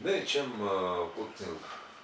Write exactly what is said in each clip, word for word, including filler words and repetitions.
მე ჩემ კუთვნილ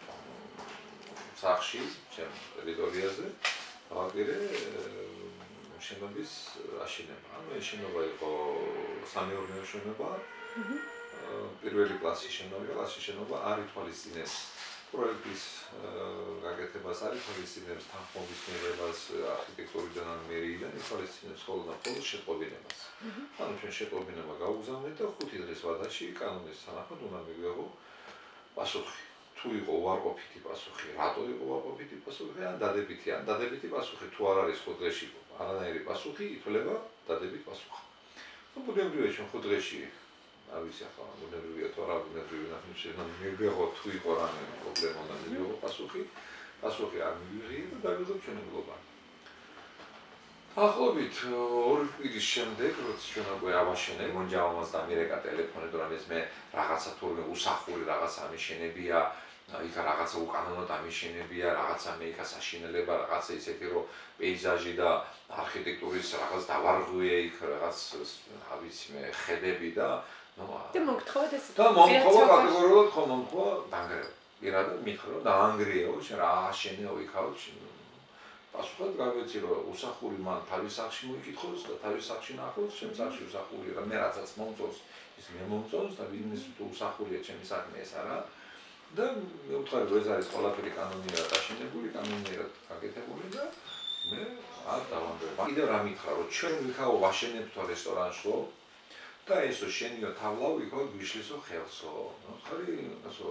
სახში, ჩემ ტერიტორიაზე გავაკეთე შენობის აშენება. ანუ ეს შენობა იყო სამეურნეო შენობა. პირველი კლასის შენობა, კლასის შენობა არ ითვალისწინებს პროექტის გაკეთებას, არ ითვალისწინებს თანხმობის მიღებას არქიტექტურიდან ან მერიიდან, ითვალისწინებს მხოლოდ და მხოლოდ შეტყობინებას. ანუ ჩვენ შეტყობინება გავუგზავნეთ და ხუთი დღის ვადაში კანონის თანახმად უნდა მივიღო პასუხი. თუ იყო უარყოფითი პასუხი, რატო იყო უარყოფითი პასუხი, ან დადებითი, ან დადებითი პასუხი, თუ არ არის ხუთ დღეში არანაირი პასუხი, ითვლება დადებით პასუხი. ნუ ბუნებრივია ჩვენ ხუთ დღეში არ ვიცი ახლა ბუნებრივია თუ არა ბუნებრივია შეიძლება მივიღო თუ იყო რამე პრობლემა და მივიღო პასუხი, პასუხი არ მივიღია და დავიღოთ ჩვენი გლობა. ახლობით ორი კვირის შემდეგ, როცა ჩვენ უკვე ავაშენე, მონჯაომას დამირეკა ტელეფონი, თუ რამეს მე რაღაცა თურმე უსახური რაღაცა ამიშენებია, იქ რაღაცა უკანონო დამიშენებია, რაღაცა მე იქ ასაშენელება, რაღაცა ისეთი რომ პეიზაჟი და არქიტექტურის რაღაც დავარღვია იქ რაღაც რა ვიცი მე ხედები და ნუ და მოგთხოვეთ ეს და მომთხოვა კატეგორიულად ხომ მომთხოვა დაანგრევა. პირადად მითხრა რომ დაანგრიეო, შენ რა აშენეო იქაო პასუხად გავეცი რომ უსახური მან თავის სახში მოიკითხოს და თავის სახში ნახოს, ჩემ სახში უსახურია და მე რაცაც მომწონს, ის მე მომწონს და ვინმეს თუ უსახურია ჩემი საქმე ეს არა. და მე ვთქვი რომ ეს არის ყველაფერი კანონიერად აშენებული, კანონიერად გაკეთებული და მე არ დავანგრევა. კიდევ რა მითხრა რომ ჩვენ ვიქაო ვაშენებთო რესტორანშო და ესო შენიო თავლავ იქო გვიშლისო ხელსო. ნუ ხარი ასო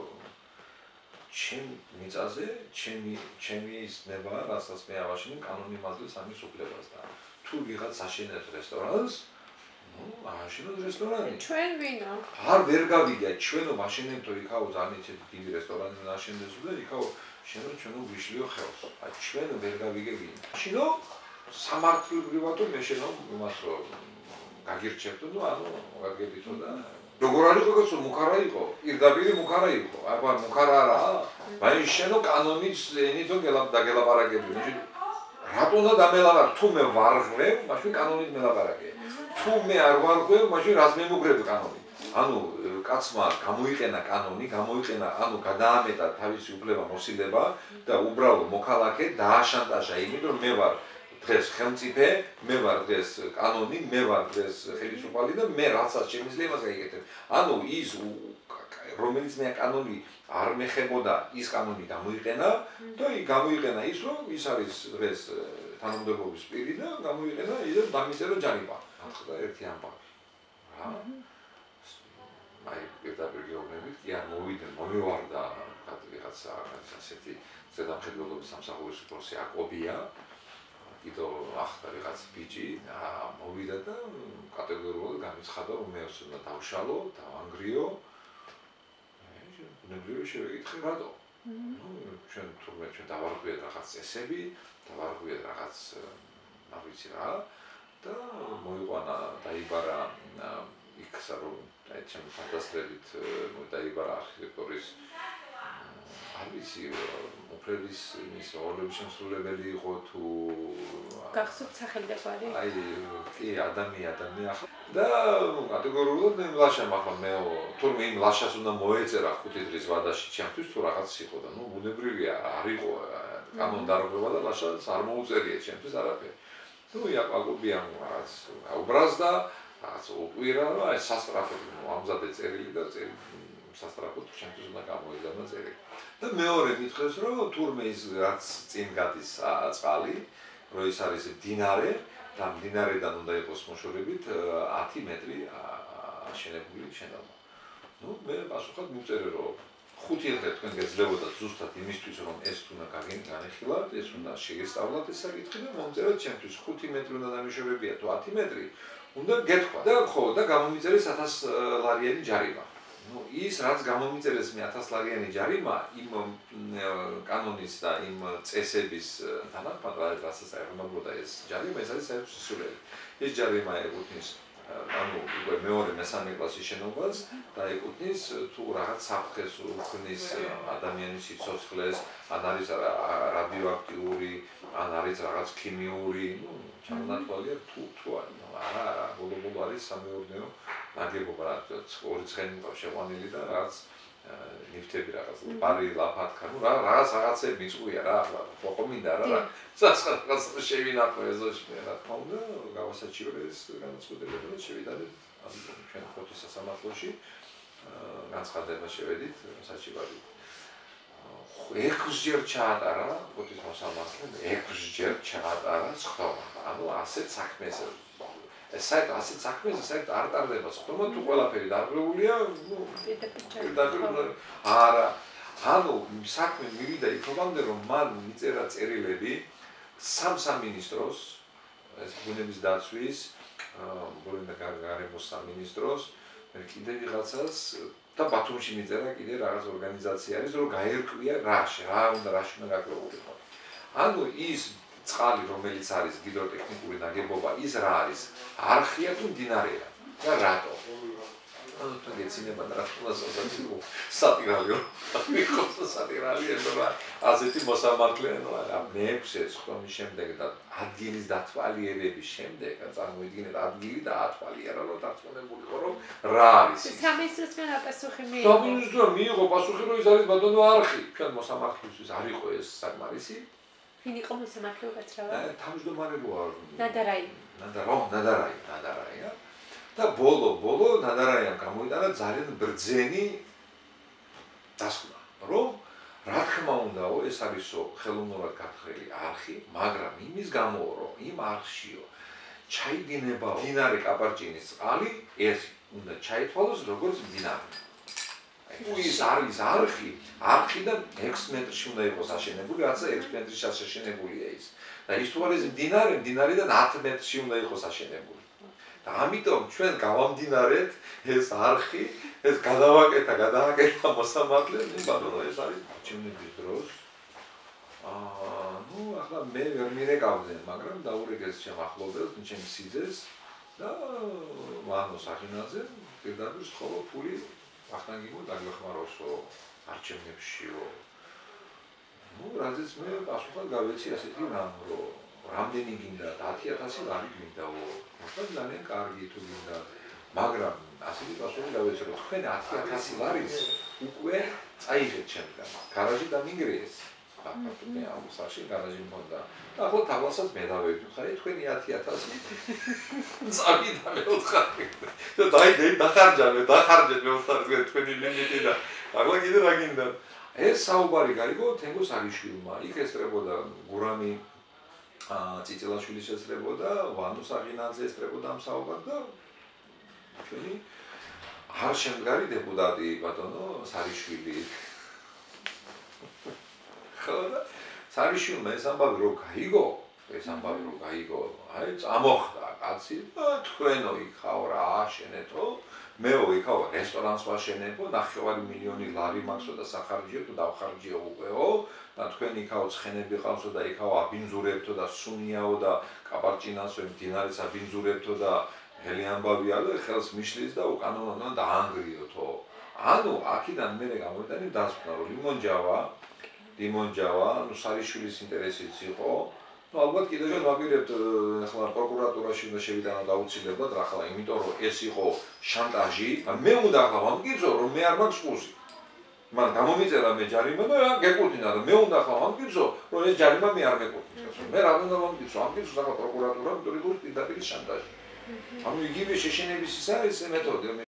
ჩემ მიწაზე, ჩემი ჩემი ის ნება, რასაც მე ავაშენე კანონი მაძლევს ამის უფლებას და თუ ვიღაც აშენებს რესტორანს, ნუ აშენოთ რესტორანი. ჩვენ ვინო? არ ვერ გავიგე, ჩვენო მაშენებთო იქაო ძალიან ისეთი დიდი რესტორანი აშენდეს და იქაო შენო ჩვენო გვიშლიო ხელს. აი ჩვენ ვერ გავიგე ვინ. შინო სამართლებრივადო მე შენო იმას რომ გაგირჩევდო, ნუ ანუ გაგებითო და როგორ არის როგორ მუქარა იყო, პირდაპირ მუქარა იყო. აბა მუქარა არა. მაინც შენო კანონის ენითო დაგელაპარაკები. რატო უნდა დამელაპარაკო? თუ მე ვარღვევ, მაშინ კანონით მელაპარაკე. თუ მე არ ვარღვევ, მაშინ რას მემუქრებ კანონი? ანუ კაცმა გამოიყენა კანონი, გამოიყენა, ანუ გადაამეტა თავისი უფლება მოსილება და უბრალო მოქალაქე დააშანტაჟა, იმიტომ რომ მე ვარ დღეს ხელმწიფე, მე ვარ დღეს კანონი, მე ვარ დღეს ხელისუფალი და მე რასაც შემიძლია იმას გაიგეთებ. ანუ ის რომელიც მე კანონი არ მეხებოდა, ის კანონი გამოიყენა და გამოიყენა ის რომ ის არის დღეს თანამდებობის პირი და გამოიყენა ის რომ დამიწერა ჯარიმა. ახლა ერთი ამბავი. რა? აი პირდაპირ გეუბნებით, კი არ მოვიდნენ, მომივარდა ვიღაცა ასეთი ზედამხედველობის სამსახურის უფროსი აკობია. კიდო ახლა ვიღაც ბიჭი მოვიდა და კატეგორიულად განიცხადა რომ მე უნდა დავშალო, დავანგრიო. ბუნებრივია შევეკითხე რატო? ნუ ჩვენ თურმე ჩვენ დავარღვიეთ რაღაც წესები, დავარღვიეთ რაღაც არ ვიცი რა და მოიყვანა დაიბარა იქ რომ აი ჩემი ფანტასტრებით დაიბარა არქიტექტურის არ ვიცი უფლების იმის ორლების შემსრულებელი იყო თუ გახსოვთ სახელმწიფო აი კი ადამიანი ადამიანი ახლა და კატეგორიულად მე ლაშამ ახლა მე თურმე იმ ლაშას უნდა მოეწერა ხუთი დღის ვადაში ჩემთვის თუ რაღაც იყო და ნუ ბუნებრივია არ იყო კანონდარღვევა და ლაშას არ მოუწერია ჩემთვის არაფერი. ნუ იაკობიან რაღაც აუბრაზდა რაღაც უყვირა რომ აი სასტრაფოდ ამზადე წერილი და წერილი სასტრაფოდ ჩემთვის უნდა გამოიგზავნა წერილი. და მეორე მითხრეს რომ თურმე ის რაც წინ გადის წყალი, რომ ის არის მდინარე და მდინარედან უნდა იყოს მოშორებით ათი მეტრი აშენებული შენობა. ნუ მე პასუხად მივწერე რომ ხუთი დღე თქვენ გეძლებოდათ ზუსტად იმისთვის რომ ეს უნდა განეხილათ, ეს უნდა შეგესწავლათ ეს საკითხი და მომწერეთ ჩემთვის ხუთი მეტრი უნდა დამიშოვებია თუ ათი მეტრი უნდა გეთქვა და ხო და გამომიწერეს ათას ლარიანი ჯარიმა. ნუ ის რაც გამომიწერეს მე ათას ლარიანი ჯარიმა იმ კანონის და იმ წესების თანახმად რასაც აიღებდა ეს ჯარიმა ეს არის საერთო სისულელი. ეს ჯარიმა ეკუთვნის ანუ უკვე მეორე მესამე კლასის შენობას და ეკუთვნის თუ რაღაც საფრთხეს უქმნის ადამიანის სიცოცხლეს, ან არის რადიოაქტიური, ან არის რაღაც ქიმიური, ნუ ჩამონათვალია თუ თუ არა არა ბოლო-ბოლო არის სამეურნეო ნაგებობა, ორი ცხენი შეყვანილი და რაღაც ნიფტები რაღაც ბარი ლაფათქა ნუ რაღაც რაღაცები მიწვია რა ახლა ხო მინდა რა რაღაც შევინახო ეზოში რა თქმა უნდა გავასაჩივრეს განაცხადებები და შევიდარეთ ამ ჩვენ ფოტოს სასამართლოში განცხადება შევედით საჩივარი ექვსჯერ ჩაატარა ფოტოს მოსამართლემ ექვსჯერ ჩაატარა სხდომა ანუ ასეთ საქმეს ეს საერთოდ ასეთ საქმეზე საერთოდ არ ტარდება სხდომა თუ ყველაფერი დარღვეულია ნუ პირდაპირ არა ანუ საქმე მივიდა იქამდე რომ მან მიწერა წერილები სამ სამინისტროს ეს ბუნების დაცვის ბუნებრივი გარემოს სამინისტროს მე კიდე ვიღაცას და ბათუმში მიწერა კიდე რაღაც ორგანიზაცია არის რომ გაერკვია რაში რა უნდა რაში უნდა გაკლებულიყო ანუ ის წყალი რომელიც არის გიდროტექნიკური ნაგებობა ის რა არის არხია თუ მდინარეა და რატო ანუ თუ გეცინება და რა თქმა უნდა სატირალიო მიხოს სატირალიო და ასეთი მოსამართლე ანუ მეექვსე სხდომის შემდეგ და ადგილის დათვალიერების შემდეგ წარმოიდგინეთ ადგილი და ათვალიერა რომ დარწმუნებულიყო რომ რა არის სამინისტროსგან აპასუხი მიიღო სამინისტრო მიიღო პასუხი რომ ის არის ბატონო არხი ჩვენ მოსამართლისთვის არ იყო ეს საკმარისი ვინ იყო მოსამართლე უკაცრავად თავმჯდომარე როა ნადარაი ნადარო ნადარაი ნადარაია და ბოლო ბოლო ნადარაიამ გამოიტანა ძალიან ბრძენი დასკვნა რომ რა თქმა უნდაო ეს არისო ხელოვნურად გათხრილი არხი მაგრამ იმის გამო რომ იმ არხშიო ჩაიდინება მდინარე კაპარჭინის წყალი ეს უნდა ჩაითვალოს როგორც მდინარე თუ ის არის არხი არხიდან ექვსი მეტრში უნდა იყოს აშენებული რაცა ექვსი მეტრში აშენებულია ის და ის თუ არის მდინარე მდინარიდან ათი მეტრში უნდა იყოს აშენებული და ამიტომ ჩვენ გავამდინარეთ ეს არხი ეს გადავაკეთა გადააკეთა მოსამართლემ ბატონო ეს არის ჩემთვის დროს აა ნუ ახლა მე ვერ მირეკავდე მაგრამ დაურეკეს ჩემ ახლობელს ჩემ სიძეს და ვანოს ახინაზე პირდაპირ სთხოვა ფული ახლა დაგვეხმაროსო არჩევნებშიო ნუ რაზეც მე პასუხად გავეცი ასეთი რამ რომ რამდენი გინდა ათი ათასი ლარი გინდაო ახლა ძალიან კარგი თუ გინდა მაგრამ ასეთი პასუხი გავეცი რომ თქვენ ათი ათასი ლარის უკვე წაიღეთ ჩემგან გარაჟი დამინგრიეს მე ამ საში გარაჟი მქონდა ახლა თავასაც მე დავევითხრე თქვენი ათი ათასი წავიდა მე ვთხარი და დაიდე დახარჯავე დახარჯეთ მე ვთხარი თქვენი ლიმიტი და ახლა კიდე რა გინდა ეს საუბარი გაიგო თენგოს არიშვილმა იქ ესწრებოდა გურამი წიწილაშვილი შესწრებოდა ვანოს აღინაძე ესწრებოდა ამ საუბარს და ჩვენი არ შემდგარი დეპუტატი ბატონო სარიშვილი ხოდა სარიშვილმა ეს ამბავი რო გაიგო ეს ამბავი რო გაიგო აი წამოხდა კაცი და თქვენო იქაო რა აშენეთო მეო იქაო რესტორანს ვაშენებო ნახევარი მილიონი ლარი მაქსო და სახარჯიო თუ დავხარჯიო უყეო და თქვენ იქაო ცხენები ყავსო და იქაო აბინძურებთო და სუნიაო და კაპარჭინასო მდინარეს აბინძურებთო და ელი ამბავია და ხელს მიშლის და უკანონო დაანგრიოთო ანუ აქედან მე გამოვიტანი დასკვნა რომ ლიმონჯავა ლიმონჯავა ნუ სარიშვილის ინტერესიც იყო ну ალბათ კიდევ ვაპირებთ ახლა პროკურატურაში უნდა შევიდანო დაუცილებლად რა ხლა იმიტომ რომ ეს იყო შანტაჟი მე უნდა ახლა ვამტკიცო რომ მე არ მაქვს ყუზი მან გამომიწერა მე ჯარიმა და გეკუთვინა და მე უნდა ახლა ვამტკიცო რომ ეს ჯარიმა მე არ მეკუთვნის მე რა უნდა ვამტკიცო ამტკიცო ახლა პროკურატურამ იმიტომ რომ პირდაპირ შანტაჟი ანუ იგივე შეშენების ის არის მეთოდი